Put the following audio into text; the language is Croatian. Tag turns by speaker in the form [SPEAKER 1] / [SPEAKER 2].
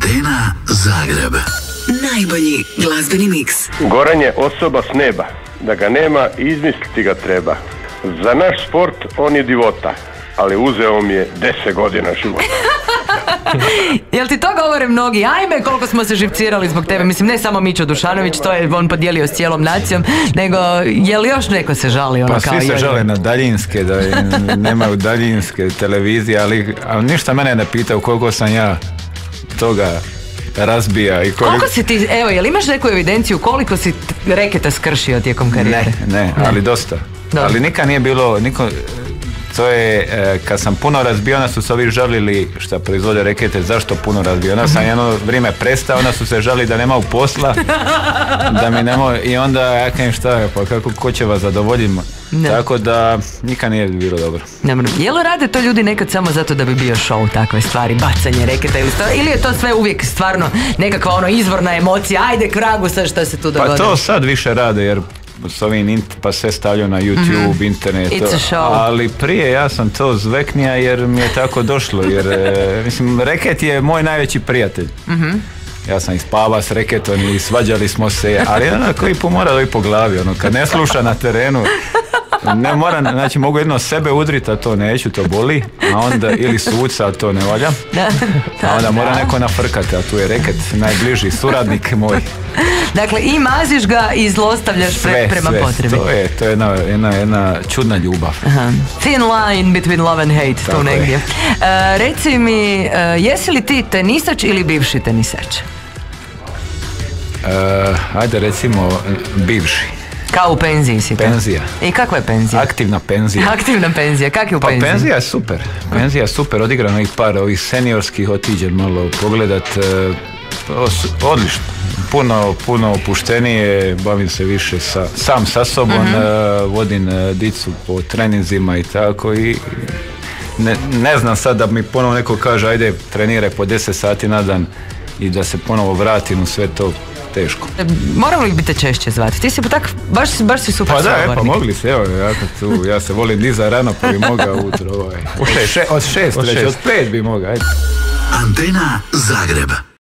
[SPEAKER 1] Antena Zagreb. Najbolji glazbeni miks.
[SPEAKER 2] Goran je osoba s neba. Da ga nema, izmisliti ga treba. Za naš sport on je divota, ali uzeo mi je 10 godina života.
[SPEAKER 3] Jel ti to govore mnogi? Ajme, koliko smo se živcirali zbog tebe. Mislim, ne samo Mićo Dušanović, to je on podijelio s cijelom nacijom, nego je li još neko se žali? Ono,
[SPEAKER 4] pa
[SPEAKER 3] kao
[SPEAKER 4] svi se žale na daljinske, da nemaju daljinske televizije, ali ništa mene ne pitaju koliko sam ja toga razbija i
[SPEAKER 3] koliko si ti, evo, jel imaš neku evidenciju koliko si reketa skršio tijekom karijere?
[SPEAKER 4] Ne, ali dosta. Ali nikad nije bilo, to je, kad sam puno razbio, onda su se ovi žalili šta proizvode rekete, zašto puno razbio. Onda sam jedno vrijeme prestao, onda su se žalili da nemaju posla, da mi nemaju, i onda ja kažem šta, pa kako, ko će vas zadovoljiti? Tako da nikad nije bilo dobro.
[SPEAKER 3] Jel rade to ljudi nekad samo zato da bi bio show, takve stvari, bacanje reketa ili je to sve uvijek stvarno nekakva ono izvorna emocija, ajde k vragu sad šta se tu dogodilo?
[SPEAKER 4] Pa to sad više rade jer s ovim pa sve stavljaju na YouTube, internet, ali prije ja sam to zveknija jer mi je tako došlo, jer mislim, reket je moj najveći prijatelj. Ja sam i spava s reketom i svađali smo se, ali onako i pomora da i po glavi, ono, kad ne sluša na terenu, ne moram, znači mogu jedno sebe udriti, a to neću, to boli, a onda ili suca, a to ne valja, a onda mora neko nafrkati, a tu je reket najbliži suradnik moj.
[SPEAKER 3] Dakle, i maziš ga i zlostavljaš prema potrebi.
[SPEAKER 4] To je jedna čudna ljubav.
[SPEAKER 3] Thin line between love and hate, tu negdje. Reci mi, jesi li ti tenisač ili bivši tenisač?
[SPEAKER 4] Ajde recimo bivši.
[SPEAKER 3] Kao u penziji si to?
[SPEAKER 4] Penzija.
[SPEAKER 3] I kakva je penzija?
[SPEAKER 4] Aktivna penzija.
[SPEAKER 3] Aktivna penzija, kak je u penziji?
[SPEAKER 4] Pa penzija je super. Penzija je super, odigrano ih par ovih seniorskih, otiđem malo pogledat. Odlično. Puno opuštenije, bavim se više sam sa sobom, vodim dicu po treninzima i tako i ne znam sad da mi ponovo neko kaže ajde treniraj po 10 sati na dan i da se ponovo vratim u sve to. Teško. Moramo li biti češće zvati? Ti si tak, baš si super sagovornik. Pa da, mogli se, evo, ja se volim diza rano pa bi mogao utro. Od 6, od 5 bi mogao. Antena Zagreb.